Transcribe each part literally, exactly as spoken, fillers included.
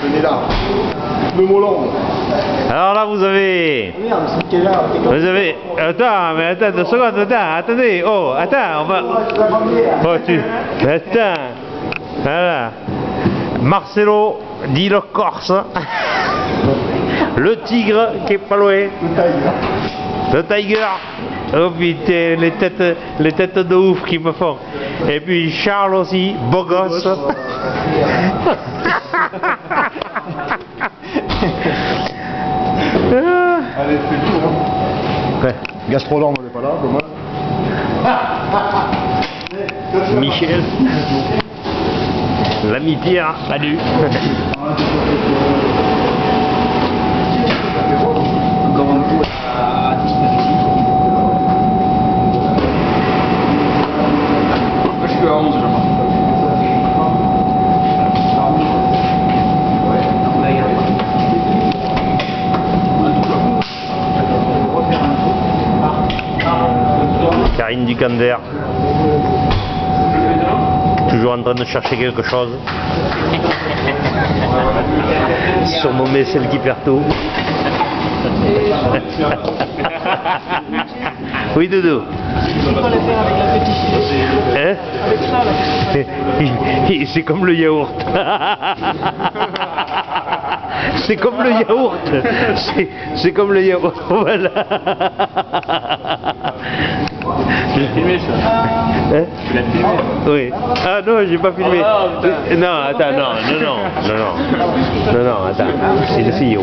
Venez là. Le Molon. Alors là, vous avez... Vous avez... Attends, mais attends, deux secondes, attends, attendez. Oh, attends, on va... Oh, tu... Attends. Voilà. Marcelo dit le Corse. Le tigre qui est pas loin. Le tiger. Oh putain, les têtes, les têtes de ouf qui me font. Et puis Charles aussi, beau gosse. Allez, c'est tout. Hein. Ouais. Gastroland, on n'est pas là, dommage. Michel. L'ami Pierre, salut. Encore un coup à disposition. Moi je suis à onze, je pense. Karine Ducander. Toujours en train de chercher quelque chose. Surnommé celle qui perd tout. Oui, Doudou. Hein? C'est comme le yaourt. C'est comme le yaourt. C'est comme le yaourt. Voilà. Tu l'as filmé ça? Hein? Tu l'as filmé? Oui. Ah non, j'ai pas filmé. Oh, non, non, attends, non, non, non, non, non, non, non, attends. C'est le C I O.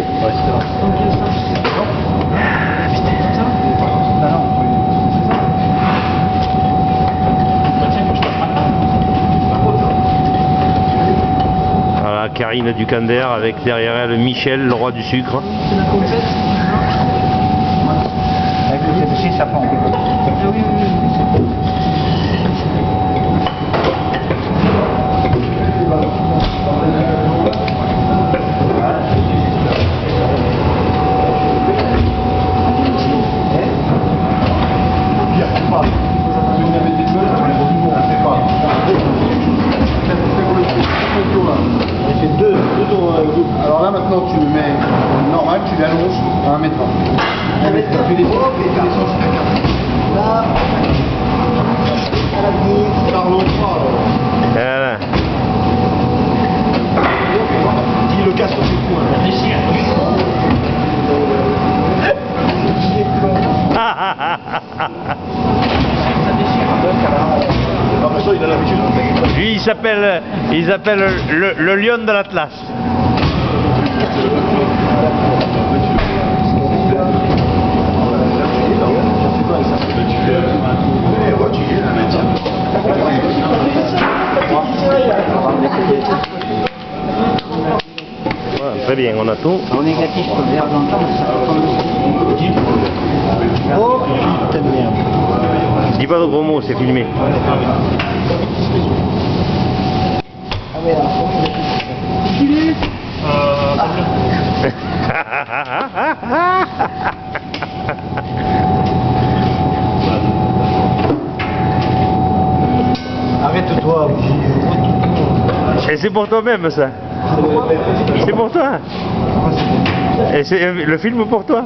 Voilà, Karine Ducander avec derrière elle Michel, le roi du sucre. Avec le T B C, ça prend. Alors là maintenant tu le mets normal, tu l'allonges à un mètre vingt. un mètre vingt. Tu descends, tu descends jusqu'à quatre. Là, à l'avenir, Carlo trois. Voilà. Dis le casque sur ses coups. Il a l'habitude. Lui, il s'appelle, il s'appelle le, le lion de l'Atlas. Voilà, très bien, on a tout. En négatif, je peux le faire dans le temps, mais ça peut prendre aussi. Oh putain de merde. Dis pas de gros mots, c'est filmé. Ah ouais, alors, arrête-toi. Et c'est pour toi-même ça. C'est pour toi. Et c'est le film pour toi.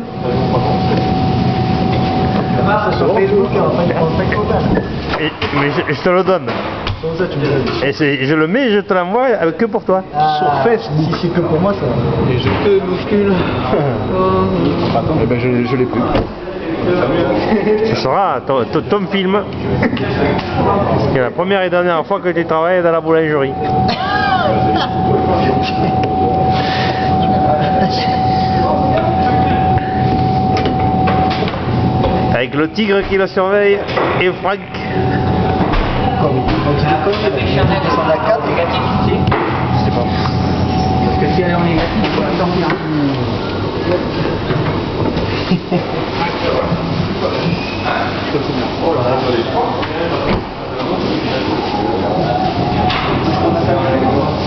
Sur Facebook, Et, mais je, je te le donne. Et je le mets et je te l'envoie que pour toi. sur Facebook, si c'est que pour moi, ça va. Et je te bouscule. Attends, eh ben je, je l'ai plus. Ce sera ton, ton, ton film. C'est la première et dernière fois que tu travailles dans la boulangerie. Avec le tigre qui le surveille et Franck. Quand il déconne, il descend à quatre. Négatif, tu sais? Je sais pas. Parce que si elle est en négatif, il faut la sortir. Oh là là.